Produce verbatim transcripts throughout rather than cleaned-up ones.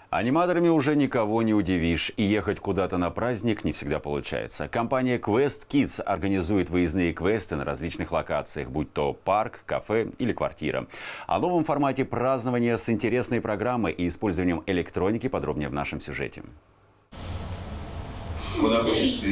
Аниматорами уже никого не удивишь, и ехать куда-то на праздник не всегда получается. Компания Quest Kids организует выездные квесты на различных локациях, будь то парк, кафе или квартира. О новом формате празднования с интересной программой и использованием электроники подробнее в нашем сюжете. Куда хочешь ты?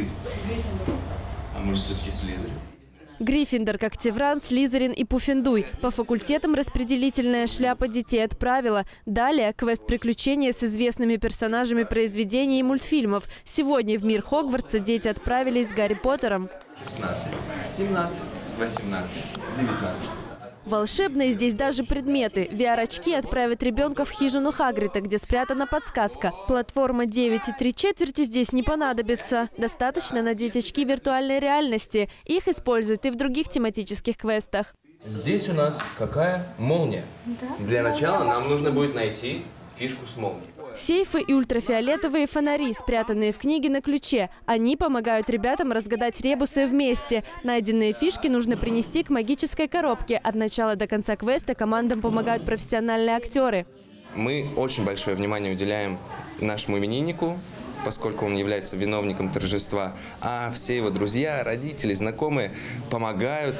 А может, все-таки Слизерин? Гриффиндор, Когтевран, Слизерин и Пуффендуй. По факультетам распределительная шляпа детей отправила. Далее квест приключения с известными персонажами произведений и мультфильмов. Сегодня в мир Хогвартса дети отправились с Гарри Поттером. шестнадцать, семнадцать, восемнадцать, девятнадцать. Волшебные здесь даже предметы. ви ар-очки отправят ребенка в хижину Хагрида, где спрятана подсказка. Платформа девять и три четверти здесь не понадобится. Достаточно надеть очки виртуальной реальности. Их используют и в других тематических квестах. Здесь у нас какая молния? Для начала нам нужно будет найти фишку с молнией. Сейфы и ультрафиолетовые фонари, спрятанные в книге на ключе. Они помогают ребятам разгадать ребусы вместе. Найденные фишки нужно принести к магической коробке. От начала до конца квеста командам помогают профессиональные актеры. Мы очень большое внимание уделяем нашему имениннику, поскольку он является виновником торжества, а все его друзья, родители, знакомые помогают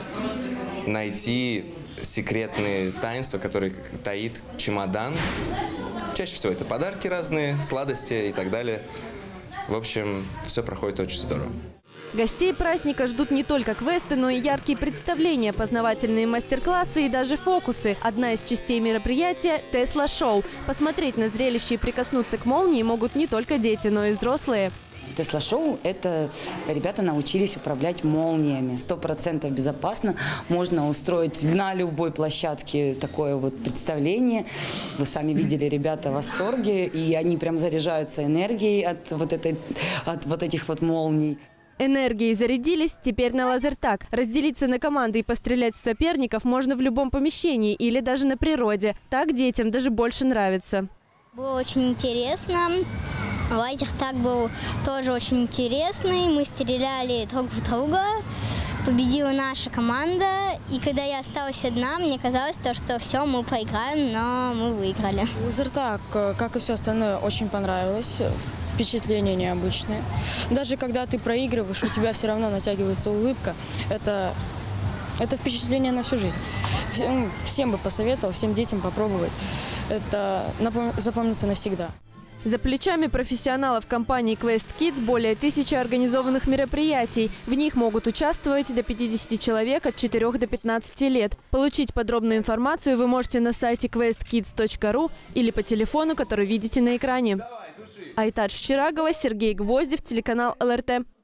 найти секретные таинства, которые таит чемодан. Чаще всего это подарки разные, сладости и так далее. В общем, все проходит очень здорово. Гостей праздника ждут не только квесты, но и яркие представления, познавательные мастер-классы и даже фокусы. Одна из частей мероприятия – Тесла-шоу. Посмотреть на зрелище и прикоснуться к молнии могут не только дети, но и взрослые. Тесла-шоу – это ребята научились управлять молниями. Сто процентов безопасно. Можно устроить на любой площадке такое вот представление. Вы сами видели, ребята в восторге, и они прям заряжаются энергией от вот, этой, от вот этих вот молний. Энергией зарядились, теперь на лазертаг. Разделиться на команды и пострелять в соперников можно в любом помещении или даже на природе. Так детям даже больше нравится. Было очень интересно. Лазертаг был тоже очень интересный. Мы стреляли друг в друга. Победила наша команда. И когда я осталась одна, мне казалось, то, что все, мы проиграем, но мы выиграли. Лазертаг, как и все остальное, очень понравилось. Впечатление необычное. Даже когда ты проигрываешь, у тебя все равно натягивается улыбка. Это, это впечатление на всю жизнь. Всем, всем бы посоветовал, всем детям попробовать. Это запомнится навсегда. За плечами профессионалов компании Quest Kids более тысячи организованных мероприятий. В них могут участвовать до пятидесяти человек от четырёх до пятнадцати лет. Получить подробную информацию вы можете на сайте квест кидс точка ру или по телефону, который видите на экране. Айтадж Чирагова, Сергей Гвоздев, телеканал эл эр тэ.